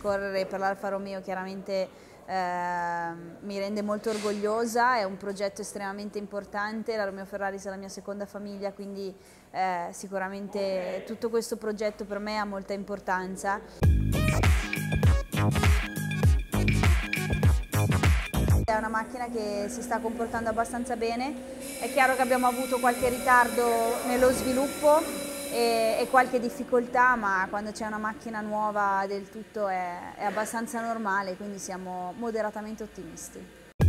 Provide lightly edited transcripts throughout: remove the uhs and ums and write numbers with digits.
correre per l'Alfa Romeo chiaramente mi rende molto orgogliosa, è un progetto estremamente importante, la Romeo Ferraris è la mia seconda famiglia, quindi sicuramente tutto questo progetto per me ha molta importanza. È una macchina che si sta comportando abbastanza bene, è chiaro che abbiamo avuto qualche ritardo nello sviluppo e qualche difficoltà, ma quando c'è una macchina nuova del tutto è abbastanza normale, quindi siamo moderatamente ottimisti.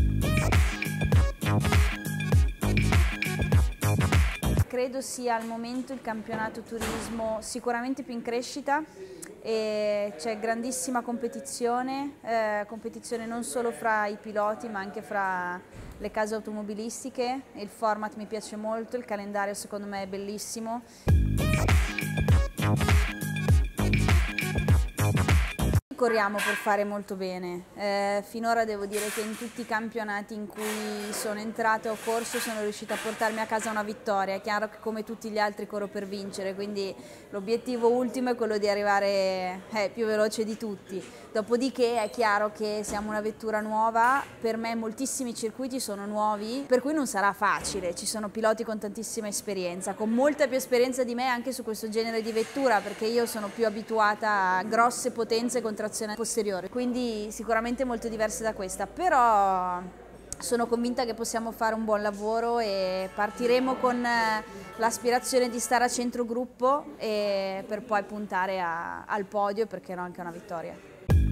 Credo sia al momento il campionato turismo sicuramente più in crescita e c'è grandissima competizione, competizione non solo fra i piloti ma anche fra le case automobilistiche. Il format mi piace molto, il calendario secondo me è bellissimo. Corriamo per fare molto bene, finora devo dire che in tutti i campionati in cui sono entrata o corso sono riuscita a portarmi a casa una vittoria. È chiaro che come tutti gli altri corro per vincere, quindi l'obiettivo ultimo è quello di arrivare più veloce di tutti. Dopodiché è chiaro che siamo una vettura nuova, per me moltissimi circuiti sono nuovi, per cui non sarà facile, ci sono piloti con tantissima esperienza, con molta più esperienza di me anche su questo genere di vettura, perché io sono più abituata a grosse potenze con trazione posteriore, quindi sicuramente molto diverse da questa, però sono convinta che possiamo fare un buon lavoro e partiremo con l'aspirazione di stare a centro gruppo e per poi puntare al podio e perché no anche una vittoria.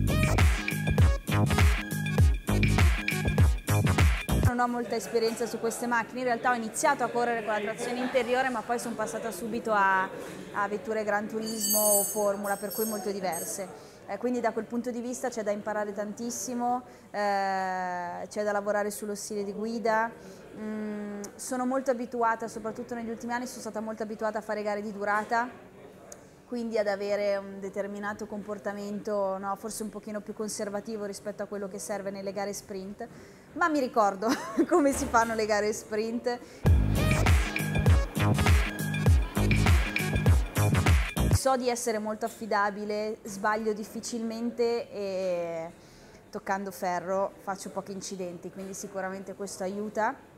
Non ho molta esperienza su queste macchine, in realtà ho iniziato a correre con la trazione interiore ma poi sono passata subito a vetture Gran Turismo o Formula, per cui molto diverse. Quindi da quel punto di vista c'è da imparare tantissimo, c'è da lavorare sullo stile di guida. Sono molto abituata, soprattutto negli ultimi anni, sono stata molto abituata a fare gare di durata, quindi ad avere un determinato comportamento, no, forse un pochino più conservativo rispetto a quello che serve nelle gare sprint, ma mi ricordo come si fanno le gare sprint. So di essere molto affidabile, sbaglio difficilmente e toccando ferro faccio pochi incidenti, quindi sicuramente questo aiuta.